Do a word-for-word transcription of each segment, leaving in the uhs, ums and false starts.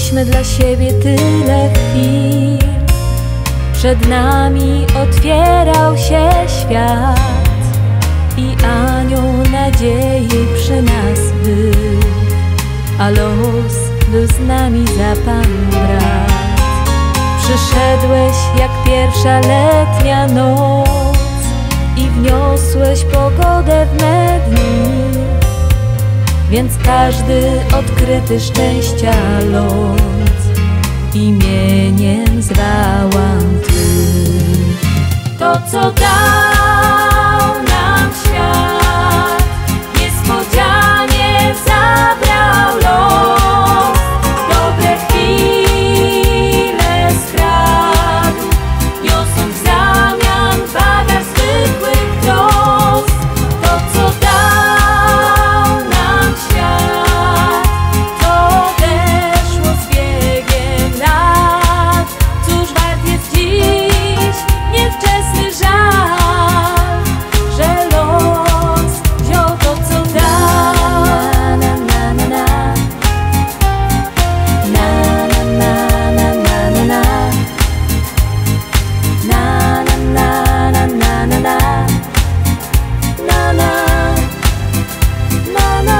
Mieliśmy dla siebie tyle chwil, przed nami otwierał się świat i anioł nadziei przy nas był, a los był z nami za Pan brat. Przyszedłeś jak pierwsza letnia noc i wniosłeś pogodę w me dni, więc każdy odkryty szczęścia lot imieniem zwołam Twym. To, co dał nam świat, niespodzianie zabrał los. Dobre chwile skradł, niosąc w zamian bagaż zwykłych trosk. To, co dał nam świat, to odeszło z biegiem lat. Cóż wart jest dziś niewczesny żal, że los wziął to, co dał. Na, na, na, na. Na, na, na, na, na, na, na. Na, na, na, na, na, na, na. Na, na, na, na.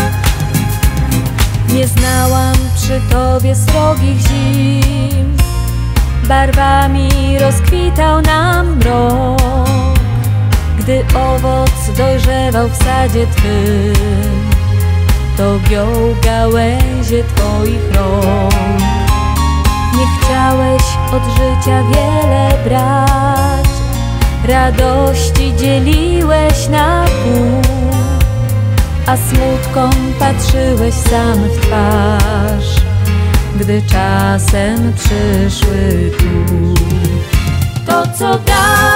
Nie znałam przy Tobie srogich zim, barwami rozkwitał nam mrok. Gdy owoc dojrzewał w sadzie Twym, to giął gałęzie Twoich rąk. Nie chciałeś od życia wiele brać, radości dzieliłeś na pół, a smutkom patrzyłeś sam w twarz, gdy czasem przyszły tu. To, co dał